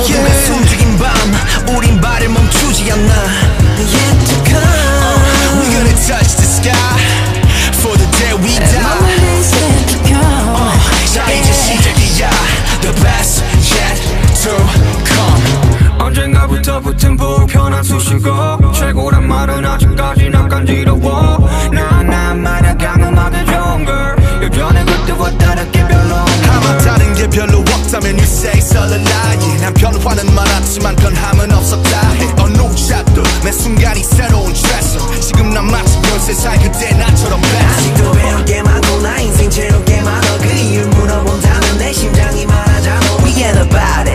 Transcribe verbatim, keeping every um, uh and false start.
모두가 숨죽인 밤 우린 발을 멈추지 않나. Yet to come uh, we're gonna touch the sky for the day we die. And my days yet to come uh, 자 이제 시작이야. The best yet to come. 언젠가부터 붙은 불편한 수식어 최고란 말은 아직까지 난 간지러워. 나나 마냥 강음하게 좋은 걸 여전히 그때와 다르게 별로 아마 다른 게 별로 없다면 you say it's all a lie. 난 변화는 많았지만 변함은 없었다 해. 어느 샷도 매 순간이 새로운 트레서. 지금 난 마치 열세 살 그때 나처럼 아직도 배울 게 많고 나 인생 채울 게 많아. 그 이유를 물어본다면 내 심장이 말하잖아. We ain't about it.